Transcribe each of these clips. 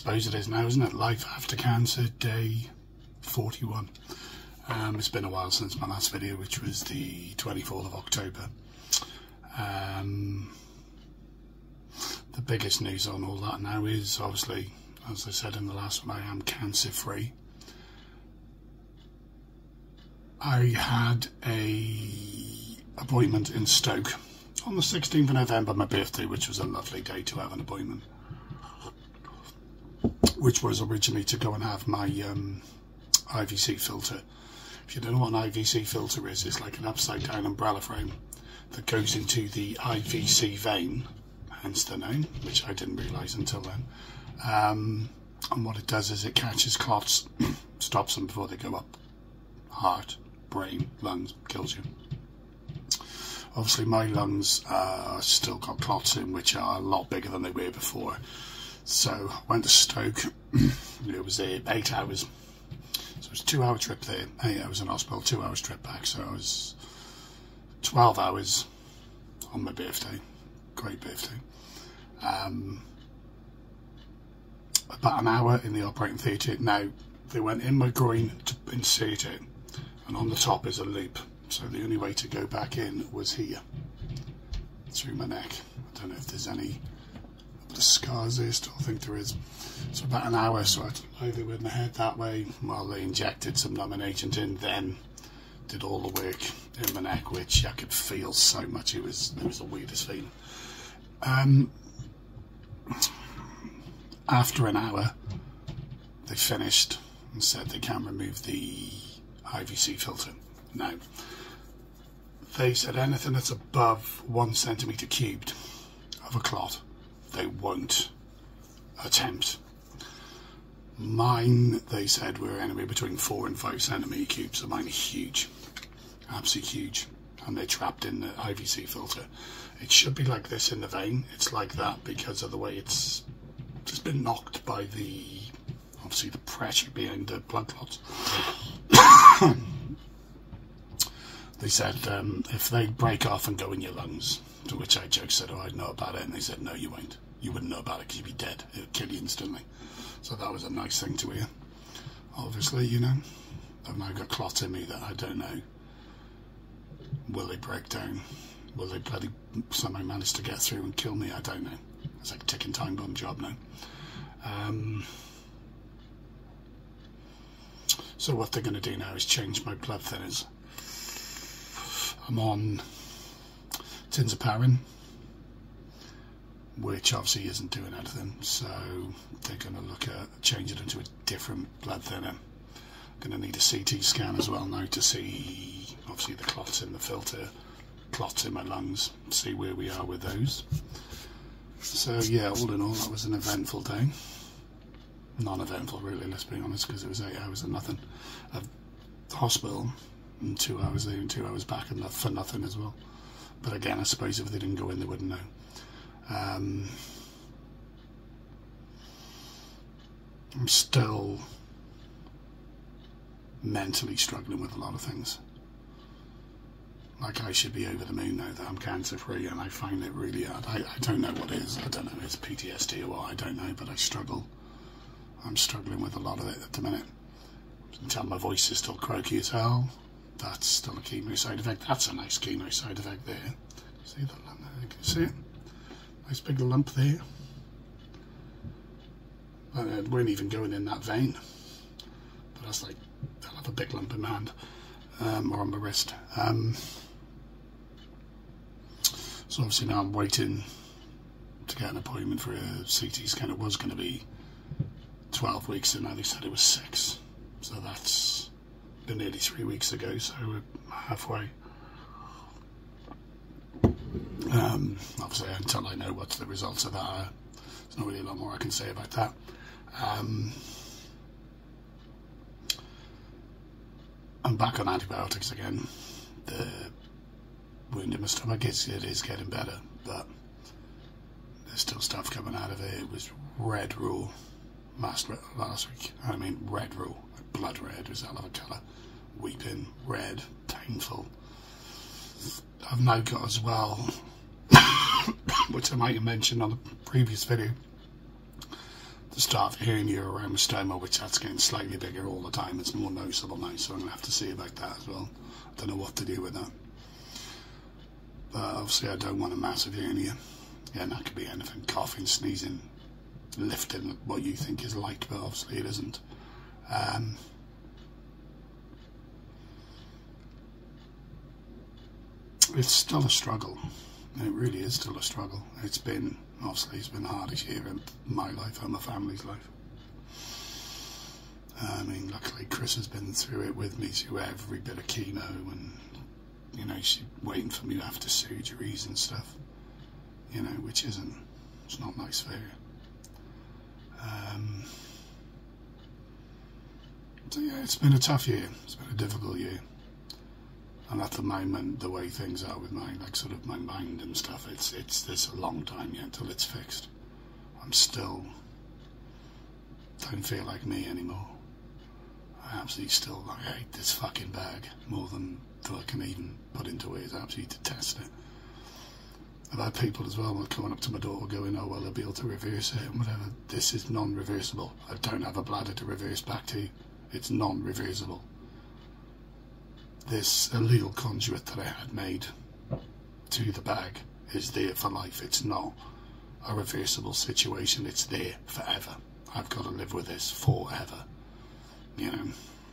suppose it is now, isn't it? Life after cancer, day 41. It's been a while since my last video, which was the 24th of October. The biggest news on all that now is, obviously, as I said in the last one, I am cancer free. I had a appointment in Stoke on the 16th of November, my birthday, which was a lovely day to have an appointment, which was originally to go and have my IVC filter. If you don't know what an IVC filter is, it's like an upside down umbrella frame that goes into the IVC vein, hence the name, which I didn't realise until then. And what it does is it catches clots, stops them before they go up. Heart, brain, lungs, kills you. Obviously my lungs still got clots in, which are a lot bigger than they were before. So I went to Stoke. It was 8 hours. So it was a 2-hour trip there, 8 hours in hospital, 2 hours trip back. So it was 12 hours on my birthday. Great birthday. About an hour in the operating theatre. Now, they went in my groin to insert it, and on the top is a loop. So the only way to go back in was here, through my neck. I don't know if there's any scars there, still think there is. So about an hour, so I had to lie there with my head that way while they injected some numbing agent in, then did all the work in my neck, which I could feel so much. It was the weirdest feeling. After an hour, they finished and said they can't remove the IVC filter. Now, they said anything that's above 1 centimetre cubed of a clot, they won't attempt. Mine, they said, were anywhere between 4 and 5 centimetre cubes, so mine are huge, absolutely huge, and they're trapped in the IVC filter. It should be like this in the vein. It's like that because of the way it's just been knocked by obviously the pressure behind the blood clots. They said if they break off and go in your lungs, to which I joked, said, oh, I'd know about it, and they said, no, you won't. You wouldn't know about it because you'd be dead. It would kill you instantly. So that was a nice thing to hear. Obviously, you know, I've now got clots in me that I don't know. Will they break down? Will they bloody somehow manage to get through and kill me? I don't know. It's like a ticking time bomb job now. So what they're going to do now is change my blood thinners. I'm on tinzaparin, which obviously isn't doing anything, so they're going to look at changing it into a different blood thinner. I'm going to need a CT scan as well now to see, obviously, the clots in the filter, clots in my lungs, see where we are with those. So yeah, all in all, that was an eventful day. Non-eventful really, let's be honest, because it was 8 hours of nothing. Hospital, and 2 hours there and 2 hours back, and for nothing as well. But again, I suppose if they didn't go in, they wouldn't know. I'm still mentally struggling with a lot of things. Like, I should be over the moon now that I'm cancer free, and I find it really hard. I don't know what it is. I don't know if it's PTSD or what, I don't know, but I struggle. I'm struggling with a lot of it at the minute. You can tell my voice is still croaky as hell. That's still a chemo side effect. That's a nice chemo side effect there. See that lump there? Can you see it? Nice big lump there. It won't even go in that vein. But that's like, I'll have a big lump in my hand, or on my wrist. So obviously now I'm waiting to get an appointment for a CT scan. It was going to be 12 weeks, and now they said it was 6. So that's been nearly 3 weeks ago, so we're halfway. Obviously, until I know what the results of that are, there's not really a lot more I can say about that. I'm back on antibiotics again. The wound in my stomach, it is getting better, but there's still stuff coming out of it. It was red raw last week. I mean red raw, like blood red, was a hell of a colour. Weeping, red, painful. I've now got as well, which I might have mentioned on the previous video, the start of hernia around my stoma, which that's getting slightly bigger all the time. It's more noticeable now, so I'm going to have to see about that as well. I don't know what to do with that. But obviously I don't want a massive hernia. Yeah, and that could be anything, coughing, sneezing, lifting, what you think is light, but obviously it isn't. It's still a struggle. It really is still a struggle. It's been the hardest year in my life and my family's life. I mean, luckily Chris has been through it with me through every bit of chemo, and you know, she's waiting for me after surgeries and stuff, you know, which it's not nice for her. So yeah, it's been a tough year. It's been a difficult year. And at the moment, the way things are with my, like, sort of my mind and stuff, there's a long time yet till it's fixed. I'm still, don't feel like me anymore. I absolutely still, like, hate this fucking bag more than I can even put into words. I absolutely detest it. I've had people as well coming up to my door going, oh, well, they'll be able to reverse it and whatever. This is non-reversible. I don't have a bladder to reverse back to. It's non-reversible. This ileal conduit that I had made to the bag is there for life. It's not a reversible situation. It's there forever. I've got to live with this forever. You know.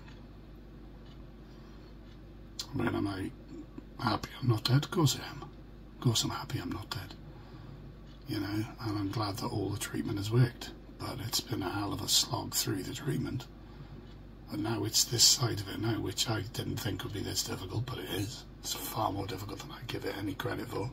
When am I happy I'm not dead? Of course I am. Of course I'm happy I'm not dead. You know, and I'm glad that all the treatment has worked. But it's been a hell of a slog through the treatment. And now it's this side of it now, which I didn't think would be this difficult, but it is. It's far more difficult than I give it any credit for.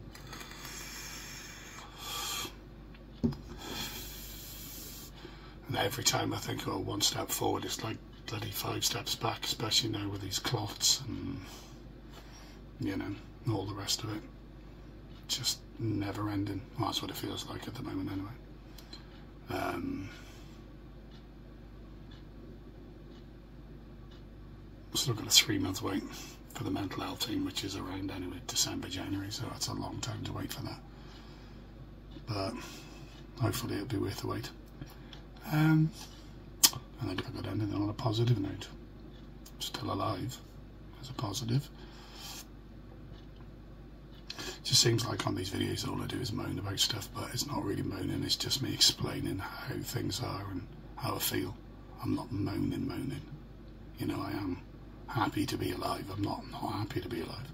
And every time I think, oh, one step forward, it's like bloody 5 steps back, especially now with these clots and, you know, and all the rest of it. Just never ending. Well, that's what it feels like at the moment anyway. Still got a 3-month wait for the mental health team, which is around anyway December, January, so that's a long time to wait for that. But hopefully it'll be worth the wait. I think I got anything on a positive note. Still alive as a positive. It just seems like on these videos all I do is moan about stuff, but it's not really moaning, it's just me explaining how things are and how I feel. I'm not moaning. You know, I am happy to be alive. I'm not happy to be alive.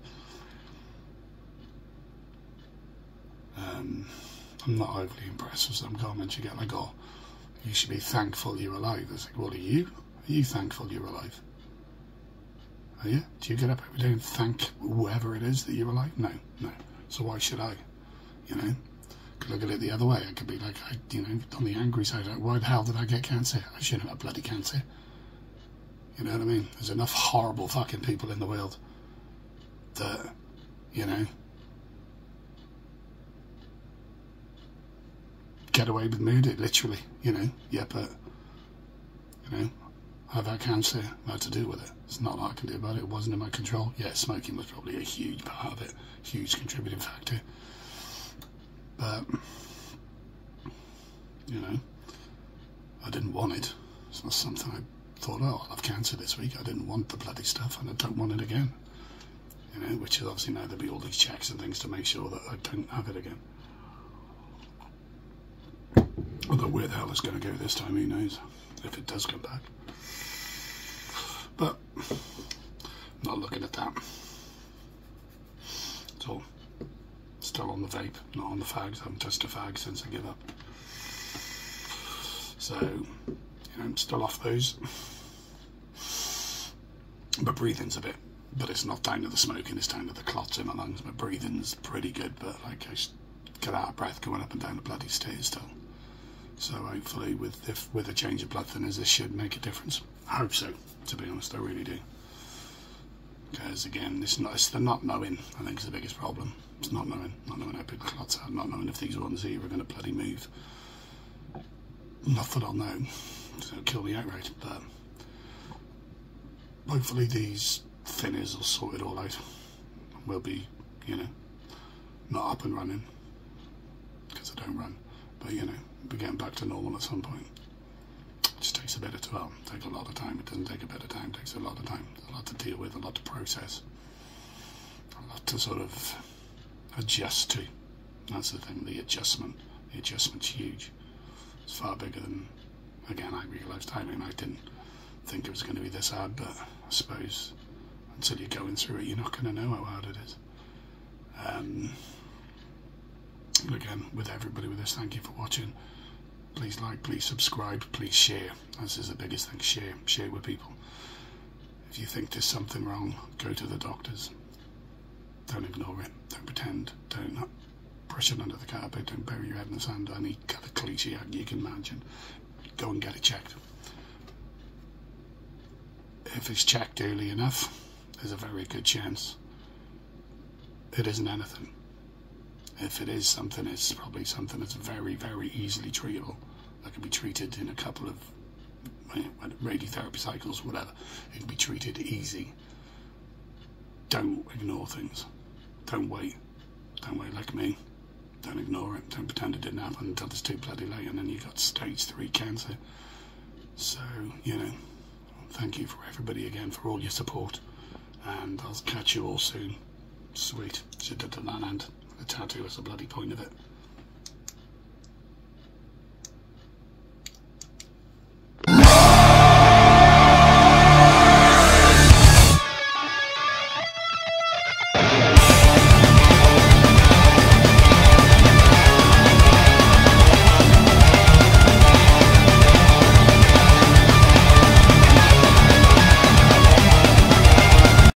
I'm not overly impressed with some comments you get like, oh, you should be thankful you're alive. It's like, well, are you? Are you thankful you're alive? Are you? Do you get up every day and thank whoever it is that you're alive? No. So why should I? You know? Could look at it the other way. I could be like, you know, on the angry side, like, why the hell did I get cancer? I shouldn't have bloody cancer. You know what I mean? There's enough horrible fucking people in the world that, you know, get away with murder, literally, you know. Yeah, but, you know, I've had cancer, I had to deal with it. It's not what I can do about it. It wasn't in my control. Yeah, smoking was probably a huge part of it, huge contributing factor. But, you know, I didn't want it. It's not something I thought, oh, I'll have cancer this week. I didn't want the bloody stuff and I don't want it again. You know, which is obviously now there'll be all these checks and things to make sure that I don't have it again. Although where the hell it's going to go this time, who knows, if it does come back. But, not looking at that. It's all still on the vape, not on the fags. I haven't touched a fag since I gave up. So, you know, I'm still off those. But breathing's a bit, but it's not down to the smoking, it's down to the clots in my lungs. My breathing's pretty good, but like I get out of breath going up and down the bloody stairs still. So hopefully with a change of blood thinners, this should make a difference. I hope so, to be honest, I really do. Because again, it's the not knowing, I think, is the biggest problem. It's not knowing how big the clots are, not knowing if these ones here are going to bloody move. Not that I'll know, so it'll kill me outright, but hopefully these thinners will sort it all out. We'll be, you know, not up and running, because I don't run, but you know, be getting back to normal at some point. takes a bit of time. It takes a lot of time. It doesn't take a bit of time. It takes a lot of time. A lot to deal with, a lot to process, a lot to sort of adjust to. That's the thing, the adjustment. The adjustment's huge. It's far bigger than, again, I realised. I mean, I didn't think it was going to be this hard, but I suppose until you're going through it, you're not going to know how hard it is. Again, with everybody with this, thank you for watching. Please like, please subscribe, please share. This is the biggest thing. Share with people. If you think there's something wrong, go to the doctors. Don't ignore it. Don't pretend. Don't brush it under the carpet. Don't bury your head in the sand. Any kind of cliche you can imagine. Go and get it checked. If it's checked early enough, there's a very good chance it isn't anything. If it is something, it's probably something that's very, very easily treatable. That can be treated in a couple of radiotherapy cycles, whatever. It can be treated easy. Don't ignore things. Don't wait. Don't wait like me. Don't ignore it. Don't pretend it didn't happen until it's too bloody late and then you've got stage 3 cancer. So, you know, thank you for everybody again for all your support. And I'll catch you all soon. Sweet. Should have done that, and the tattoo was the bloody point of it.